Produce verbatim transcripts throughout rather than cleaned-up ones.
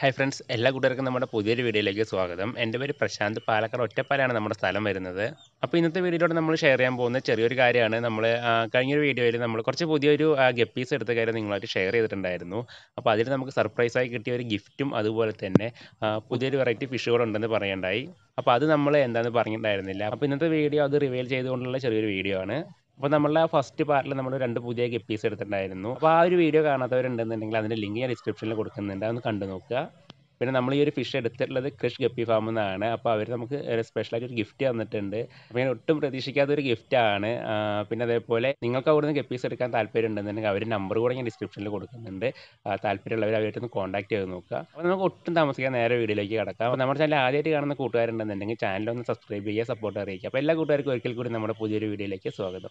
Hi friends, എല്ലാ കൂട്ടുകാർക്കും നമ്മുടെ പുതിയൊരു വീഡിയോയിലേക്ക് സ്വാഗതം. എൻ്റെ പേര് പ്രശാന്ത്. പാലക്കാട് ഒറ്റപ്പാലാണ് നമ്മുടെ സ്ഥലം വരുന്നത്. അപ്പോൾ ഇന്നത്തെ വീഡിയോയിലൂടെ നമ്മൾ ഷെയർ ചെയ്യാൻ പോകുന്ന ചെറിയൊരു കാര്യമാണ്. നമ്മൾ കഴിഞ്ഞൊരു വീഡിയോയിൽ നമ്മൾ കുറച്ച് പുതിയൊരു ഗപ്പീസ് എടുത്ത കാര്യം നിങ്ങളായിട്ട് ഷെയർ ചെയ്തിട്ടുണ്ടായിരുന്നു. അപ്പോൾ അതിൽ നമുക്ക് സർപ്രൈസായി കിട്ടിയ ഒരു ഗിഫ്റ്റും അതുപോലെ തന്നെ ആ, പുതിയൊരു വെറൈറ്റി ഫിഷുകളുണ്ടെന്ന് പറയണ്ടായി. അപ്പോൾ അത് നമ്മൾ എന്താണെന്ന് പറഞ്ഞിട്ടുണ്ടായിരുന്നില്ല. അപ്പോൾ ഇന്നത്തെ വീഡിയോ അത് റിവീൽ ചെയ്തുകൊണ്ടുള്ള ചെറിയൊരു വീഡിയോ ആണ്. അപ്പോൾ നമ്മളുടെ ഫസ്റ്റ് പാർട്ടിൽ നമ്മൾ രണ്ട് പുതിയ ഗപ്പീസ് എടുത്തിട്ടുണ്ടായിരുന്നു. അപ്പോൾ ആ ഒരു വീഡിയോ കാണാത്തവരുണ്ടെന്നുണ്ടെങ്കിൽ അതിൻ്റെ ലിങ്ക് ഞാൻ ഡിസ്ക്രിപ്ഷനിൽ കൊടുക്കുന്നുണ്ട്, അതൊന്ന് കണ്ടു നോക്കുക. പിന്നെ നമ്മൾ ഈ ഒരു ഫിഷ് എടുത്തിട്ടുള്ളത് ക്രിഷ് ഗപ്പി ഫാമിൽ നിന്നാണ്. അപ്പോൾ അവർ നമുക്ക് സ്പെഷ്യലായിട്ട് ഒരു ഗിഫ്റ്റ് തന്നിട്ടുണ്ട്. അപ്പോൾ ഞാൻ ഒട്ടും പ്രതീക്ഷിക്കാത്ത ഒരു ഗിഫ്റ്റാണ്. പിന്നെ അതേപോലെ നിങ്ങൾക്ക് അവിടെ നിന്ന് ഗപ്പീസ് എടുക്കാൻ താല്പര്യം ഉണ്ടെന്നുണ്ടെങ്കിൽ അവർ നമ്പർ കൂടെ ഞാൻ ഡിസ്ക്രിപ്ഷനിൽ കൊടുക്കുന്നുണ്ട്. താല്പര്യമുള്ളവർ അവരായിട്ടൊന്ന് കോൺടാക്ട് ചെയ്ത് നോക്കുക. അപ്പോൾ നമുക്ക് ഒട്ടും താമസിക്കാൻ നേരെ വീഡിയോയിലേക്ക് കിടക്കാം. അപ്പോൾ നമ്മുടെ ചാനൽ ആദ്യമായിട്ട് കാണുന്ന കൂട്ടുകാരുണ്ടെന്നുണ്ടെങ്കിൽ ചാനലൊന്ന് സബ്സ്ക്രൈബ് ചെയ്യുക, സപ്പോർട്ട് അറിയിക്കുക. അപ്പോൾ എല്ലാ കൂട്ടുകാർക്കും ഒരിക്കൽ കൂടി നമ്മുടെ പുതിയൊരു വീഡിയോയിലേക്ക് സ്വാഗതം.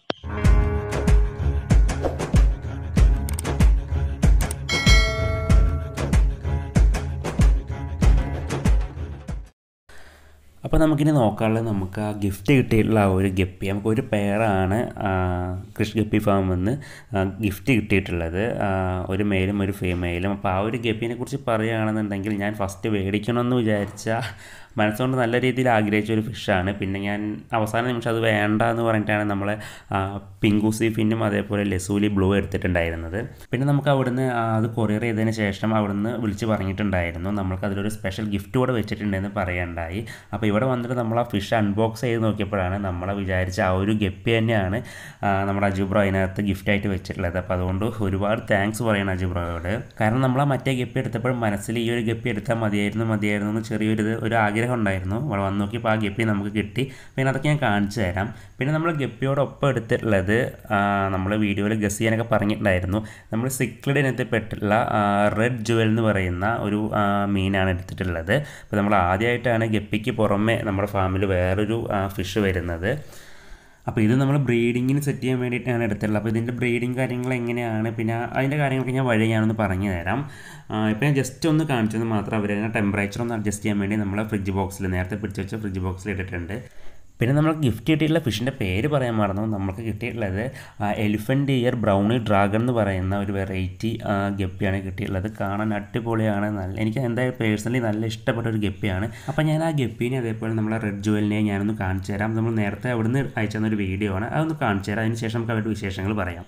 അപ്പോൾ നമുക്കിനി നോക്കാനുള്ളത് നമുക്ക് ആ ഗിഫ്റ്റ് കിട്ടിയിട്ടുള്ള ആ ഒരു ഗപ്പി, നമുക്കൊരു പെയറാണ് ക്രിഷ് ഗപ്പി ഫാമിൽ നിന്ന് ഗിഫ്റ്റ് കിട്ടിയിട്ടുള്ളത്, ഒരു മെയിലും ഒരു ഫീമെയിലും. അപ്പോൾ ആ ഒരു ഗപ്പിനെ കുറിച്ച് പറയുകയാണെന്നുണ്ടെങ്കിൽ ഞാൻ ഫസ്റ്റ് മേടിക്കണമെന്ന് വിചാരിച്ച മനസ്സുകൊണ്ട് നല്ല രീതിയിൽ ആഗ്രഹിച്ച ഒരു ഫിഷാണ്. പിന്നെ ഞാൻ അവസാന നിമിഷം അത് വേണ്ട എന്ന് പറഞ്ഞിട്ടാണ് നമ്മൾ പിങ്കൂസി ഫിന്നും അതേപോലെ ലെസൂലി ബ്ലൂ എടുത്തിട്ടുണ്ടായിരുന്നത്. പിന്നെ നമുക്ക് അവിടുന്ന് അത് കൊറിയർ ചെയ്തതിന് ശേഷം അവിടുന്ന് വിളിച്ച് പറഞ്ഞിട്ടുണ്ടായിരുന്നു നമ്മൾക്ക് അതിലൊരു സ്പെഷ്യൽ ഗിഫ്റ്റ് കൂടെ വെച്ചിട്ടുണ്ടെന്ന് പറയുണ്ടായി. അപ്പോൾ ഇവിടെ വന്നിട്ട് നമ്മൾ ആ ഫിഷ് അൺബോക്സ് ചെയ്ത് നോക്കിയപ്പോഴാണ് നമ്മളെ വിചാരിച്ച ആ ഒരു ഗപ്പി തന്നെയാണ് നമ്മുടെ അജുബ്രോ അതിനകത്ത് ഗിഫ്റ്റായിട്ട് വെച്ചിട്ടുള്ളത്. അപ്പോൾ അതുകൊണ്ട് ഒരുപാട് താങ്ക്സ് പറയണം അജുബ്രോയോട്. കാരണം നമ്മൾ ആ മറ്റേ ഗപ്പി എടുത്തപ്പോൾ മനസ്സിൽ ഈ ഒരു ഗപ്പി എടുത്താൽ മതിയായിരുന്നു മതിയായിരുന്നു എന്ന് ചെറിയൊരു ഒരു ആഗ്രഹം ഉണ്ടായിരുന്നു. അവിടെ വന്ന് നോക്കിയപ്പോൾ ആ ഗപ്പി നമുക്ക് കിട്ടി. പിന്നെ അതൊക്കെ ഞാൻ കാണിച്ചു തരാം. പിന്നെ നമ്മൾ ഗപ്പിയോടൊപ്പം എടുത്തിട്ടുള്ളത് നമ്മൾ വീഡിയോയിൽ ഗസ് ചെയ്യാനൊക്കെ പറഞ്ഞിട്ടുണ്ടായിരുന്നു. നമ്മൾ സിക്ലിഡ് ഇനത്തിൽ പെട്ടിട്ടുള്ള റെഡ് ജുവൽ എന്ന് പറയുന്ന ഒരു മീനാണ് എടുത്തിട്ടുള്ളത്. അപ്പോൾ നമ്മൾ ആദ്യമായിട്ടാണ് ഗപ്പിക്ക് പുറമെ നമ്മുടെ ഫാമിൽ വേറൊരു ഫിഷ് വരുന്നത്. അപ്പോൾ ഇത് നമ്മൾ ബ്രീഡിങ്ങിന് സെറ്റ് ചെയ്യാൻ വേണ്ടിയിട്ടാണ് എടുത്തിട്ടുള്ളത്. അപ്പോൾ ഇതിൻ്റെ ബ്രീഡിങ് കാര്യങ്ങൾ എങ്ങനെയാണ്, പിന്നെ അതിൻ്റെ കാര്യങ്ങളൊക്കെ ഞാൻ വഴി ഞാനൊന്ന് പറഞ്ഞു തരാം. ഇപ്പോൾ ഞാൻ ജസ്റ്റ് ഒന്ന് കാണിച്ചത് മാത്രം. അവർ ടെമ്പറേച്ചർ ഒന്ന് അഡ്ജസ്റ്റ് ചെയ്യാൻ വേണ്ടി നമ്മൾ ഫ്രിഡ്ജ് ബോക്സിൽ നേരത്തെ പിടിച്ച് വെച്ച ഫ്രിഡ്ജ് ബോക്സിൽ ഇട്ടിട്ടുണ്ട്. പിന്നെ നമുക്ക് ഗിഫ്റ്റ് കിട്ടിയിട്ടുള്ള ഫിഷിൻ്റെ പേര് പറയാൻ മറന്നു. നമുക്ക് കിട്ടിയിട്ടുള്ളത് എലിഫൻറ്റ് ഇയർ ബ്രൗണി ഡ്രാഗൺ എന്ന് പറയുന്ന ഒരു വെറൈറ്റി ഗപ്പിയാണ് കിട്ടിയിട്ടുള്ളത്. കാണാൻ അടിപൊളിയാണ്. നല്ല എനിക്ക് എന്തായാലും പേഴ്സണലി നല്ല ഇഷ്ടപ്പെട്ട ഒരു ഗപ്പിയാണ്. അപ്പോൾ ഞാൻ ആ ഗപ്പീനെ അതേപോലെ നമ്മളെ റെഡ് ജുവലിനെ ഞാനൊന്ന് കാണിച്ചു തരാം. നമ്മൾ നേരത്തെ അവിടുന്ന് അയച്ചു തന്നൊരു വീഡിയോ ആണ്, അതൊന്ന് കാണിച്ചു തരാം. അതിന് ശേഷം നമുക്ക് അവരുടെ വിശേഷങ്ങൾ പറയാം.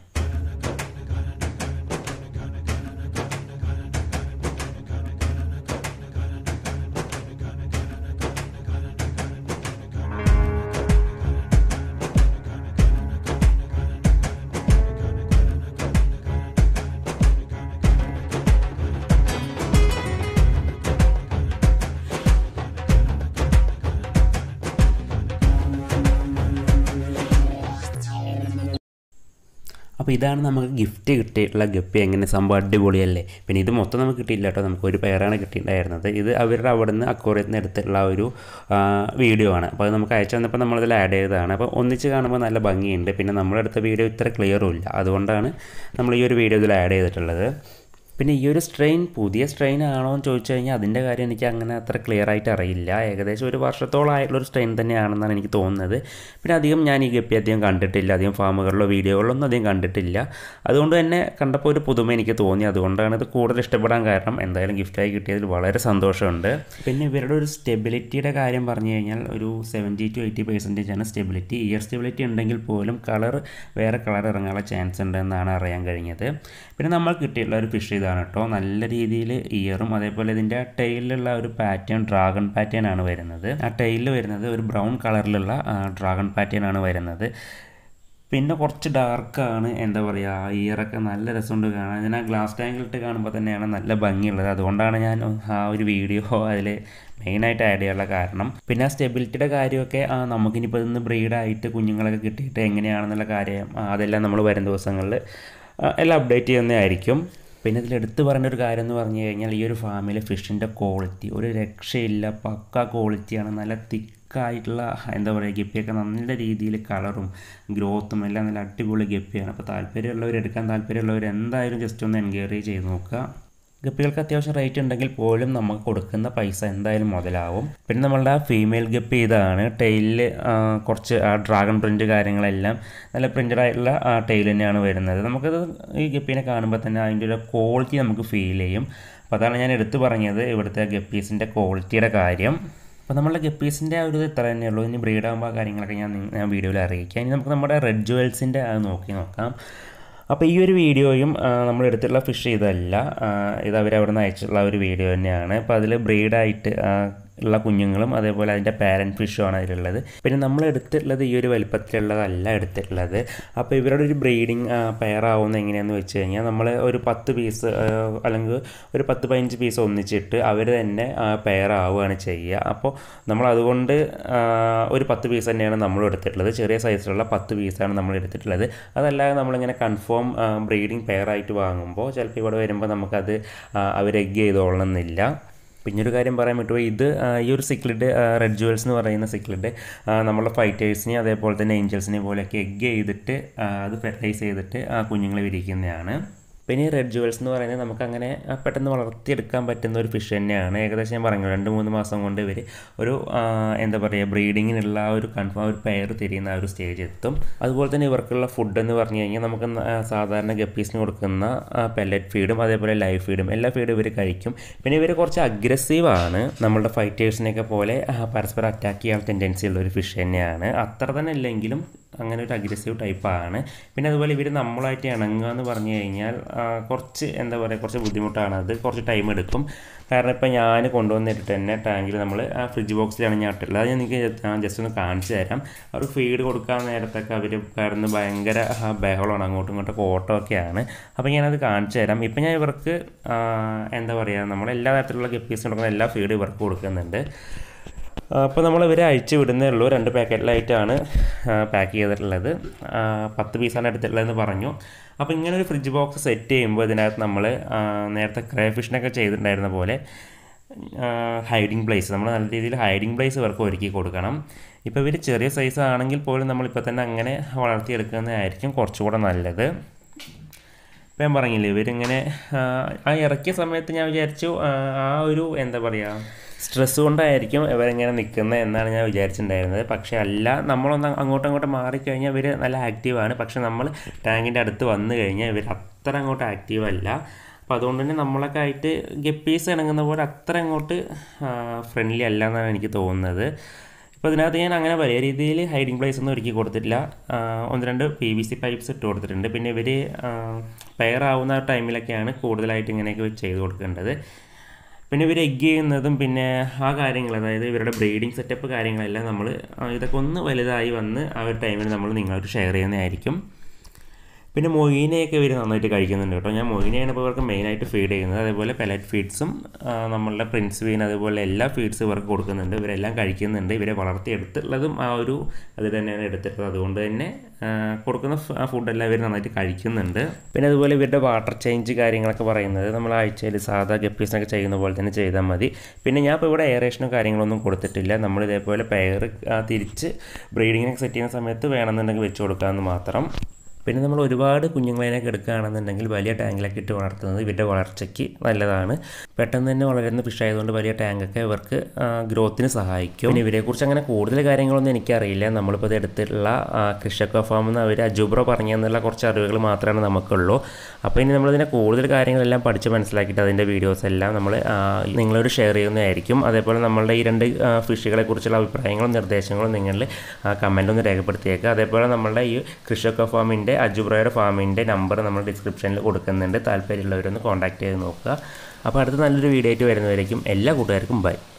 അപ്പോൾ ഇതാണ് നമുക്ക് ഗിഫ്റ്റ് കിട്ടിയിട്ടുള്ള ഗപ്പി. എങ്ങനെ സംഭവം അടിപൊളിയല്ലേ. പിന്നെ ഇത് മൊത്തം നമുക്ക് കിട്ടിയില്ല കേട്ടോ, നമുക്ക് ഒരു പേരാണ് കിട്ടിയിട്ടുണ്ടായിരുന്നത്. ഇത് അവരുടെ അവിടെ നിന്ന് അക്വേറിയത്തിൽ നിന്ന് എടുത്തിട്ടുള്ള ഒരു വീഡിയോ ആണ്. അപ്പോൾ അത് നമുക്ക് അയച്ചു തന്നപ്പോൾ നമ്മളതിൽ ആഡ് ചെയ്തതാണ്. അപ്പോൾ ഒന്നിച്ച് കാണുമ്പോൾ നല്ല ഭംഗിയുണ്ട്. പിന്നെ നമ്മളെടുത്ത വീഡിയോ ഇത്ര ക്ലിയറും ഇല്ല, അതുകൊണ്ടാണ് നമ്മൾ ഈ ഒരു വീഡിയോ ഇതിൽ ആഡ് ചെയ്തിട്ടുള്ളത്. പിന്നെ ഈ ഒരു സ്ട്രെയിൻ പുതിയ സ്ട്രെയിൻ ആണോ എന്ന് ചോദിച്ചു കഴിഞ്ഞാൽ അതിൻ്റെ കാര്യം എനിക്ക് അങ്ങനെ അത്ര ക്ലിയർ ആയിട്ട് അറിയില്ല. ഏകദേശം ഒരു വർഷത്തോളമായിട്ടുള്ളൊരു സ്ട്രെയിൻ തന്നെയാണെന്നാണ് എനിക്ക് തോന്നുന്നത്. പിന്നെ അധികം ഞാൻ ഈ ഗപ്പി അധികം കണ്ടിട്ടില്ല, അധികം ഫാമുകളിലോ വീഡിയോകളിലൊന്നും അധികം കണ്ടിട്ടില്ല. അതുകൊണ്ട് തന്നെ കണ്ടപ്പോൾ ഒരു പുതുമ എനിക്ക് തോന്നി. അതുകൊണ്ടാണ് ഇത് കൂടുതൽ ഇഷ്ടപ്പെടാൻ കാരണം. എന്തായാലും ഗിഫ്റ്റായി കിട്ടിയതിൽ വളരെ സന്തോഷമുണ്ട്. പിന്നെ ഇവരുടെ ഒരു സ്റ്റെബിലിറ്റിയുടെ കാര്യം പറഞ്ഞു കഴിഞ്ഞാൽ ഒരു സെവൻറ്റി ടു എയ്റ്റി പെർസെൻറ്റേജ് ആണ് സ്റ്റെബിലിറ്റി. ഇയർ സ്റ്റെബിലിറ്റി ഉണ്ടെങ്കിൽ പോലും കളർ വേറെ കളർ ഇറങ്ങാനുള്ള ചാൻസ് ഉണ്ടെന്നാണ് അറിയാൻ കഴിഞ്ഞത്. പിന്നെ നമ്മൾ കിട്ടിയിട്ടുള്ള ഒരു ഫിഷ് ഇതാണ് കേട്ടോ. നല്ല രീതിയിൽ ഇയറും അതേപോലെ ഇതിൻ്റെ ടെയിലുള്ള ഒരു പാറ്റേൺ ഡ്രാഗൺ പാറ്റേൺ ആണ് വരുന്നത്. ആ ടെയിലിൽ വരുന്നത് ഒരു ബ്രൗൺ കളറിലുള്ള ഡ്രാഗൺ പാറ്റേൺ ആണ് വരുന്നത്. പിന്നെ കുറച്ച് ഡാർക്കാണ്, എന്താ പറയുക, ഇയറൊക്കെ നല്ല രസമുണ്ട് കാണാൻ. ഞാൻ ആ ഗ്ലാസ് ടാങ്കിലിട്ട് കാണുമ്പോൾ തന്നെയാണ് നല്ല ഭംഗിയുള്ളത്. അതുകൊണ്ടാണ് ഞാൻ ആ ഒരു വീഡിയോ അതിൽ മെയിനായിട്ട് ആഡ് ചെയ്യാനുള്ള കാരണം. പിന്നെ ആ സ്റ്റെബിലിറ്റിയുടെ കാര്യമൊക്കെ നമുക്കിനിപ്പോൾ ഇന്ന് ബ്രീഡായിട്ട് കുഞ്ഞുങ്ങളൊക്കെ കിട്ടിയിട്ട് എങ്ങനെയാണെന്നുള്ള കാര്യം അതെല്ലാം നമ്മൾ വരും ദിവസങ്ങളിൽ എല്ലാം അപ്ഡേറ്റ് ചെയ്യുന്നതായിരിക്കും. പിന്നെ ഇതിൽ എടുത്തു പറഞ്ഞൊരു കാര്യം എന്ന് പറഞ്ഞു കഴിഞ്ഞാൽ ഈ ഒരു ഫാമിലെ ഫിഷിൻ്റെ ക്വാളിറ്റി ഒരു രക്ഷയില്ല, പക്ക ക്വാളിറ്റിയാണ്. നല്ല തിക്കായിട്ടുള്ള എന്താ പറയുക ഗപ്പിയൊക്കെ നല്ല രീതിയിൽ കളറും ഗ്രോത്തും എല്ലാം നല്ല അടിപൊളി ഗപ്പിയാണ്. അപ്പോൾ താല്പര്യമുള്ളവർ എടുക്കാൻ താല്പര്യമുള്ളവർ എന്തായാലും ജസ്റ്റ് ഒന്ന് എൻക്വയറി ചെയ്ത് നോക്കുക. ഗപ്പികൾക്ക് അത്യാവശ്യം റേറ്റ് ഉണ്ടെങ്കിൽ പോലും നമുക്ക് കൊടുക്കുന്ന പൈസ എന്തായാലും മുതലാവും. പിന്നെ നമ്മളുടെ ആ ഫീമെയിൽ ഗപ്പി ഇതാണ്. ടെയിലിൽ കുറച്ച് ആ ഡ്രാഗൺ പ്രിൻറ്റ് കാര്യങ്ങളെല്ലാം നല്ല പ്രിൻറ്റഡ് ആയിട്ടുള്ള ടെയിൽ തന്നെയാണ് വരുന്നത്. നമുക്കത് ഈ ഗപ്പീനെ കാണുമ്പോൾ തന്നെ അതിൻ്റെ ഒരു ക്വാളിറ്റി നമുക്ക് ഫീൽ ചെയ്യും. അപ്പോൾ അതാണ് ഞാൻ എടുത്തു പറഞ്ഞത് ഇവിടുത്തെ ഗപ്പീസിൻ്റെ ക്വാളിറ്റിയുടെ കാര്യം. അപ്പോൾ നമ്മളുടെ ഗപ്പീസിൻ്റെ ആ ഒരു ഇത്ര തന്നെയുള്ളൂ. ഇനി ബ്രീഡാകുമ്പോൾ ആ കാര്യങ്ങളൊക്കെ ഞാൻ ഞാൻ വീഡിയോയിൽ അറിയിക്കാം. ഇനി നമുക്ക് നമ്മുടെ റെഡ് ജുവൽസിൻ്റെ അത് നോക്കി നോക്കാം. അപ്പോൾ ഈ ഒരു വീഡിയോയും നമ്മൾ എടുത്തിട്ടുള്ള ഫിഷ് ഇതല്ല, ഇത് അവരവിടെ നിന്ന് അയച്ചിട്ടുള്ള ഒരു വീഡിയോ തന്നെയാണ്. അപ്പോൾ അതിൽ ബ്രീഡായിട്ട് ഉള്ള കുഞ്ഞുങ്ങളും അതേപോലെ അതിൻ്റെ പാരൻറ്റ് ഫിഷുമാണ് അതിലുള്ളത്. പിന്നെ നമ്മൾ എടുത്തിട്ടുള്ളത് ഈ ഒരു വലിപ്പത്തിലുള്ളതല്ല എടുത്തിട്ടുള്ളത്. അപ്പോൾ ഇവരുടെ ഒരു ബ്രീഡിങ് പെയറാവുന്നത് എങ്ങനെയാണെന്ന് വെച്ച് കഴിഞ്ഞാൽ നമ്മൾ ഒരു പത്ത് പീസ് അല്ലെങ്കിൽ ഒരു പത്ത് പതിനഞ്ച് പീസ് ഒന്നിച്ചിട്ട് അവർ തന്നെ പെയറാവുകയാണ് ചെയ്യുക. അപ്പോൾ നമ്മൾ അതുകൊണ്ട് ഒരു പത്ത് പീസ് തന്നെയാണ് നമ്മൾ എടുത്തിട്ടുള്ളത്. ചെറിയ സൈസിലുള്ള പത്ത് പീസാണ് നമ്മൾ എടുത്തിട്ടുള്ളത്. അതല്ലാതെ നമ്മളിങ്ങനെ കൺഫേം ബ്രീഡിങ് പെയറായിട്ട് വാങ്ങുമ്പോൾ ചിലപ്പോൾ ഇവിടെ വരുമ്പോൾ നമുക്കത് അവർ എഗ് ചെയ്തോളണമെന്നില്ല. പിന്നെ ഒരു കാര്യം പറയാൻ പറ്റുമോ, ഇത് ഈ ഒരു സിക്ലിഡ് റെഡ് ജുവൽസ് എന്ന് പറയുന്ന സിക്ലിഡ് നമ്മളെ ഫൈറ്റേഴ്സിനെയും അതേപോലെ തന്നെ ഏഞ്ചൽസിനെ പോലെയൊക്കെ എഗ് ചെയ്തിട്ട് അത് ഫെർട്ടൈസ് ചെയ്തിട്ട് ആ കുഞ്ഞുങ്ങളെ വിരിക്കുന്നതാണ്. പിന്നെ ഈ റെഡ് ജുവൽസ് എന്ന് പറയുന്നത് നമുക്കങ്ങനെ പെട്ടെന്ന് വളർത്തിയെടുക്കാൻ പറ്റുന്ന ഒരു ഫിഷ് തന്നെയാണ്. ഏകദേശം ഞാൻ പറഞ്ഞു രണ്ട് മൂന്ന് മാസം കൊണ്ട് ഇവർ ഒരു എന്താ പറയുക ബ്രീഡിങ്ങിനുള്ള ആ ഒരു കൺഫേം ഒരു പെയർ തിരിയുന്ന ആ ഒരു സ്റ്റേജ് എത്തും. അതുപോലെ തന്നെ ഇവർക്കുള്ള ഫുഡ് എന്ന് പറഞ്ഞു കഴിഞ്ഞാൽ നമുക്ക് സാധാരണ ഗപ്പീസിന് കൊടുക്കുന്ന പെല്ലറ്റ് ഫീഡും അതേപോലെ ലൈവ് ഫീഡും എല്ലാ ഫീഡും ഇവർ കഴിക്കും. പിന്നെ ഇവർ കുറച്ച് അഗ്രസീവാണ്. നമ്മളുടെ ഫൈറ്റേഴ്സിനെയൊക്കെ പോലെ പരസ്പരം അറ്റാക്ക് ചെയ്യാൻ ടെൻഡൻസി ഉള്ള ഒരു ഫിഷ് തന്നെയാണ്. അത്ര തന്നെ ഇല്ലെങ്കിലും അങ്ങനെ ഒരു അഗ്രസീവ് ടൈപ്പാണ്. പിന്നെ അതുപോലെ ഇവർ നമ്മളായിട്ട് ഇണങ്ങുക എന്ന് പറഞ്ഞു കഴിഞ്ഞാൽ കുറച്ച് എന്താ പറയുക കുറച്ച് ബുദ്ധിമുട്ടാണ്. അത് കുറച്ച് ടൈം എടുക്കും. കാരണം ഇപ്പോൾ ഞാൻ കൊണ്ടുവന്നിട്ട് തന്നെ ടാങ്കിൽ നമ്മൾ ആ ഫ്രിഡ്ജ് ബോക്സിലാണ് ഞാൻ ഇട്ടുള്ളത്. അത് ഞാൻ നിങ്ങൾക്ക് ജസ്റ്റ് ഒന്ന് കാണിച്ചു തരാം. അവർക്ക് ഫീഡ് കൊടുക്കാൻ നേരത്തൊക്കെ അവർ കിടന്ന് ഭയങ്കര ബഹളമാണ്, അങ്ങോട്ടും ഇങ്ങോട്ടൊക്കെ ഓട്ടമൊക്കെയാണ്. അപ്പോൾ ഞാനത് കാണിച്ചു തരാം. ഇപ്പം ഞാൻ ഇവർക്ക് എന്താ പറയുക നമ്മൾ എല്ലാ തരത്തിലുള്ള ഗപ്പീസ് കൊടുക്കുന്ന എല്ലാ ഫീഡ് ഇവർക്ക് കൊടുക്കുന്നുണ്ട്. അപ്പോൾ നമ്മൾ ഇവരെ അഴിച്ച് വിടുന്നേ ഉള്ളൂ. രണ്ട് പാക്കറ്റിലായിട്ടാണ് പാക്ക് ചെയ്തിട്ടുള്ളത്. പത്ത് പീസാണ് എടുത്തിട്ടുള്ളതെന്ന് പറഞ്ഞു. അപ്പോൾ ഇങ്ങനെ ഒരു ഫ്രിഡ്ജ് ബോക്സ് സെറ്റ് ചെയ്യുമ്പോൾ ഇതിനകത്ത് നമ്മൾ നേരത്തെ ക്രേ ഫിഷിനൊക്കെ ചെയ്തിട്ടുണ്ടായിരുന്ന പോലെ ഹൈഡിങ് പ്ലേസ് നമ്മൾ നല്ല രീതിയിൽ ഹൈഡിങ് പ്ലേസ് ഇവർക്ക് ഒരുക്കി കൊടുക്കണം. ഇപ്പോൾ ഇവർ ചെറിയ സൈസ് ആണെങ്കിൽ പോലും നമ്മളിപ്പോൾ തന്നെ അങ്ങനെ വളർത്തിയെടുക്കുന്നതായിരിക്കും കുറച്ചുകൂടെ നല്ലത്. ഇപ്പം ഞാൻ പറഞ്ഞില്ലേ ഇവരിങ്ങനെ ആ ഇറക്കിയ സമയത്ത് ഞാൻ വിചാരിച്ചു ആ ഒരു എന്താ പറയുക സ്ട്രെസ് കൊണ്ടായിരിക്കും ഇവരിങ്ങനെ നിൽക്കുന്നത് എന്നാണ് ഞാൻ വിചാരിച്ചിട്ടുണ്ടായിരുന്നത്. പക്ഷേ അല്ല, നമ്മളൊന്ന് അങ്ങോട്ടും അങ്ങോട്ടും മാറിക്കഴിഞ്ഞാൽ ഇവർ നല്ല ആക്റ്റീവാണ്. പക്ഷേ നമ്മൾ ടാങ്കിൻ്റെ അടുത്ത് വന്നു കഴിഞ്ഞാൽ ഇവർ അത്ര അങ്ങോട്ട് ആക്റ്റീവല്ല. അപ്പോൾ അതുകൊണ്ട് തന്നെ നമ്മളൊക്കെ ആയിട്ട് ഗപ്പീസ് ഇണങ്ങുന്ന പോലെ അത്ര അങ്ങോട്ട് ഫ്രണ്ട്ലി അല്ല എന്നാണ് എനിക്ക് തോന്നുന്നത്. ഇപ്പോൾ ഇതിനകത്ത് ഞാൻ അങ്ങനെ വലിയ രീതിയിൽ ഹൈഡിങ് പ്ലേസ് ഒന്നും ഒരുക്കി കൊടുത്തിട്ടില്ല. ഒന്ന് രണ്ട് പി വി സി പൈപ്പ്സ് ഇട്ട് കൊടുത്തിട്ടുണ്ട്. പിന്നെ ഇവർ പെയറാവുന്ന ടൈമിലൊക്കെയാണ് കൂടുതലായിട്ട് ഇങ്ങനെയൊക്കെ ചെയ്ത് കൊടുക്കേണ്ടത്. പിന്നെ ഇവർ എഗ് ചെയ്യുന്നതും പിന്നെ ആ കാര്യങ്ങൾ അതായത് ഇവരുടെ ബ്രീഡിങ് സെറ്റപ്പ് കാര്യങ്ങളെല്ലാം നമ്മൾ ഇതൊക്കെ ഒന്ന് വലുതായി വന്ന് ആ ഒരു ടൈമിൽ നമ്മൾ നിങ്ങളോട് ഷെയർ ചെയ്യുന്നതായിരിക്കും. പിന്നെ മൊയ്നയൊക്കെ ഇവർ നന്നായിട്ട് കഴിക്കുന്നുണ്ട് കേട്ടോ. ഞാൻ മൊയ്നയാണ് ഇപ്പോൾ ഇവർക്ക് മെയിനായിട്ട് ഫീഡ് ചെയ്യുന്നത്. അതേപോലെ പെലറ്റ് ഫീഡ്സും നമ്മളുടെ പ്രിൻസ് വീൻ അതുപോലെ എല്ലാ ഫീഡ്സും ഇവർക്ക് കൊടുക്കുന്നുണ്ട്. ഇവരെല്ലാം കഴിക്കുന്നുണ്ട്. ഇവരെ വളർത്തിയെടുത്തുള്ളതും ആ ഒരു അത് തന്നെയാണ് എടുത്തിട്ടുള്ളത്. അതുകൊണ്ട് തന്നെ കൊടുക്കുന്ന ഫുഡെല്ലാം ഇവർ നന്നായിട്ട് കഴിക്കുന്നുണ്ട്. പിന്നെ അതുപോലെ ഇവരുടെ വാട്ടർ ചേഞ്ച് കാര്യങ്ങളൊക്കെ പറയുന്നത് നമ്മൾ ആഴ്ചയിൽ സാധാ ഗപ്പീസിനൊക്കെ ചെയ്യുന്ന പോലെ തന്നെ ചെയ്താൽ മതി. പിന്നെ ഞാൻ ഇപ്പോൾ ഇവിടെ എയറേഷനോ കാര്യങ്ങളൊന്നും കൊടുത്തിട്ടില്ല. നമ്മൾ ഇതേപോലെ പെയർ തിരിച്ച് ബ്രീഡിങ്ങിനൊക്കെ സെറ്റ് ചെയ്യുന്ന സമയത്ത് വേണമെന്നുണ്ടെങ്കിൽ വെച്ച് കൊടുക്കാമെന്ന് മാത്രം. പിന്നെ നമ്മൾ ഒരുപാട് കുഞ്ഞുങ്ങളതിനൊക്കെ എടുക്കുകയാണെന്നുണ്ടെങ്കിൽ വലിയ ടാങ്കിലൊക്കെ ഇട്ട് വളർത്തുന്നത് ഇവരുടെ വളർച്ചയ്ക്ക് നല്ലതാണ്. പെട്ടെന്ന് തന്നെ വളരുന്ന ഫിഷ് ആയതുകൊണ്ട് വലിയ ടാങ്കൊക്കെ ഇവർക്ക് ഗ്രോത്തിന് സഹായിക്കും. പിന്നെ ഇവരെക്കുറിച്ച് അങ്ങനെ കൂടുതൽ കാര്യങ്ങളൊന്നും എനിക്കറിയില്ല. നമ്മളിപ്പോൾ ഇത് എടുത്തിട്ടുള്ള കൃഷി ഫാമിൽ നിന്ന് അവർ അജുബ്രോ പറഞ്ഞു എന്നുള്ള കുറച്ച് അറിവുകൾ മാത്രമാണ് നമുക്കുള്ളൂ. അപ്പോൾ ഇനി നമ്മളിതിനെ കൂടുതൽ കാര്യങ്ങളെല്ലാം പഠിച്ച് മനസ്സിലാക്കിയിട്ട് അതിൻ്റെ വീഡിയോസ് എല്ലാം നമ്മൾ നിങ്ങളോട് ഷെയർ ചെയ്യുന്നതായിരിക്കും. അതേപോലെ നമ്മളുടെ ഈ രണ്ട് ഫിഷുകളെ കുറിച്ചുള്ള അഭിപ്രായങ്ങളും നിർദ്ദേശങ്ങളും നിങ്ങൾ കമൻ്റ് ഒന്ന് രേഖപ്പെടുത്തിയേക്കുക. അതേപോലെ നമ്മളുടെ ഈ കൃഷി ഫാമിൻ്റെ അജുബ്രോയുടെ ഫാമിൻ്റെ നമ്പർ നമ്മൾ ഡിസ്ക്രിപ്ഷനിൽ കൊടുക്കുന്നുണ്ട്. താല്പര്യമുള്ളവരൊന്ന് കോൺടാക്ട് ചെയ്ത് നോക്കുക. അപ്പോൾ അടുത്ത നല്ലൊരു വീഡിയോ ആയിട്ട് വരുന്നവരേക്കും എല്ലാ കൂട്ടുകാർക്കും ബൈ.